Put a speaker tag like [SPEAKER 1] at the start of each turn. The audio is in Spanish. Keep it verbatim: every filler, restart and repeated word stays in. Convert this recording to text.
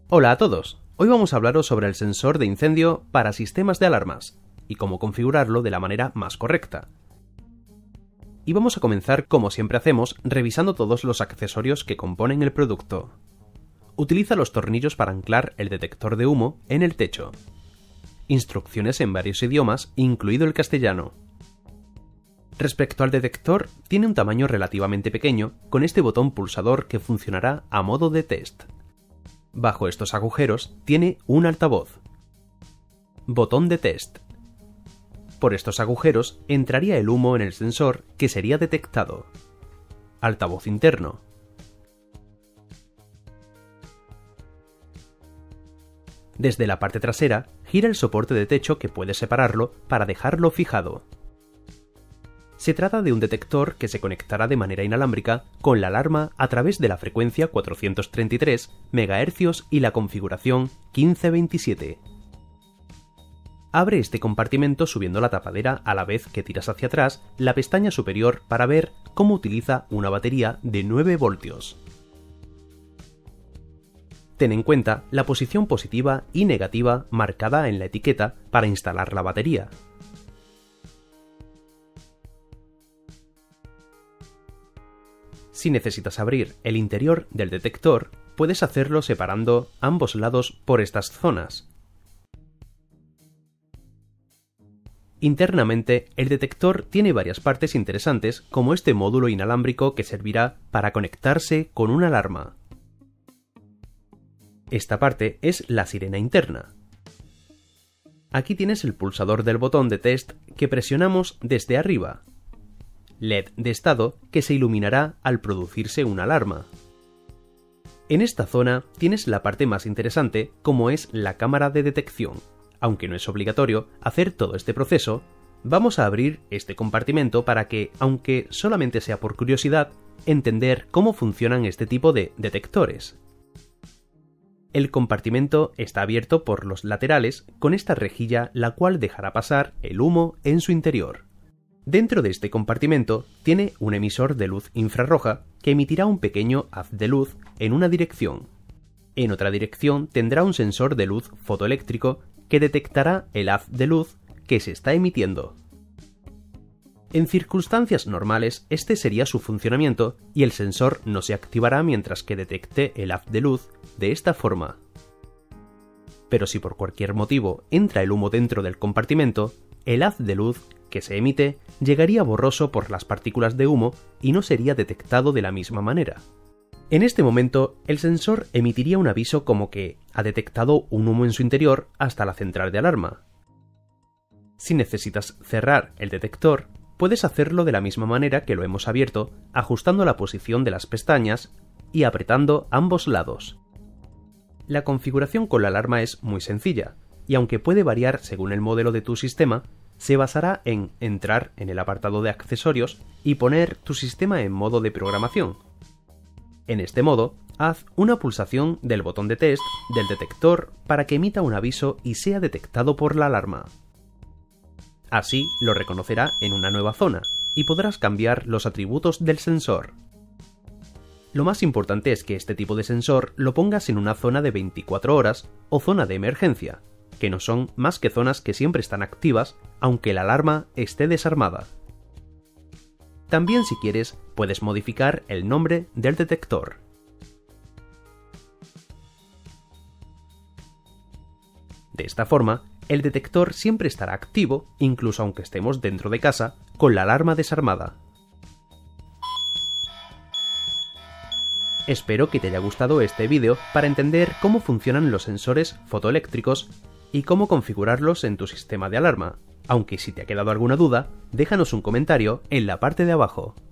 [SPEAKER 1] Hola a todos, hoy vamos a hablaros sobre el sensor de incendio para sistemas de alarmas y cómo configurarlo de la manera más correcta. Y vamos a comenzar, como siempre hacemos, revisando todos los accesorios que componen el producto. Utiliza los tornillos para anclar el detector de humo en el techo. Instrucciones en varios idiomas, incluido el castellano. Respecto al detector, tiene un tamaño relativamente pequeño, con este botón pulsador que funcionará a modo de test. Bajo estos agujeros tiene un altavoz. Botón de test. Por estos agujeros entraría el humo en el sensor que sería detectado. Altavoz interno. Desde la parte trasera, gira el soporte de techo que puede separarlo para dejarlo fijado. Se trata de un detector que se conectará de manera inalámbrica con la alarma a través de la frecuencia cuatrocientos treinta y tres megahercios y la configuración quince veintisiete. Abre este compartimento subiendo la tapadera a la vez que tiras hacia atrás la pestaña superior para ver cómo utiliza una batería de nueve voltios. Ten en cuenta la posición positiva y negativa marcada en la etiqueta para instalar la batería. Si necesitas abrir el interior del detector, puedes hacerlo separando ambos lados por estas zonas. Internamente, el detector tiene varias partes interesantes, como este módulo inalámbrico que servirá para conectarse con una alarma. Esta parte es la sirena interna. Aquí tienes el pulsador del botón de test que presionamos desde arriba. L E D de estado que se iluminará al producirse una alarma. En esta zona tienes la parte más interesante, como es la cámara de detección. Aunque no es obligatorio hacer todo este proceso, vamos a abrir este compartimento para que, aunque solamente sea por curiosidad, entender cómo funcionan este tipo de detectores. El compartimento está abierto por los laterales con esta rejilla, la cual dejará pasar el humo en su interior. Dentro de este compartimento tiene un emisor de luz infrarroja que emitirá un pequeño haz de luz en una dirección. En otra dirección tendrá un sensor de luz fotoeléctrico que detectará el haz de luz que se está emitiendo. En circunstancias normales, este sería su funcionamiento y el sensor no se activará mientras que detecte el haz de luz de esta forma. Pero si por cualquier motivo entra el humo dentro del compartimento, el haz de luz que se emite llegaría borroso por las partículas de humo y no sería detectado de la misma manera. En este momento, el sensor emitiría un aviso como que ha detectado un humo en su interior hasta la central de alarma. Si necesitas cerrar el detector, puedes hacerlo de la misma manera que lo hemos abierto, ajustando la posición de las pestañas y apretando ambos lados. La configuración con la alarma es muy sencilla, y aunque puede variar según el modelo de tu sistema, se basará en entrar en el apartado de accesorios y poner tu sistema en modo de programación. En este modo, haz una pulsación del botón de test del detector para que emita un aviso y sea detectado por la alarma. Así lo reconocerá en una nueva zona y podrás cambiar los atributos del sensor. Lo más importante es que este tipo de sensor lo pongas en una zona de veinticuatro horas o zona de emergencia, que no son más que zonas que siempre están activas aunque la alarma esté desarmada. También, si quieres, puedes modificar el nombre del detector. De esta forma, el detector siempre estará activo, incluso aunque estemos dentro de casa, con la alarma desarmada. Espero que te haya gustado este vídeo para entender cómo funcionan los sensores fotoeléctricos y cómo configurarlos en tu sistema de alarma. Aunque si te ha quedado alguna duda, déjanos un comentario en la parte de abajo.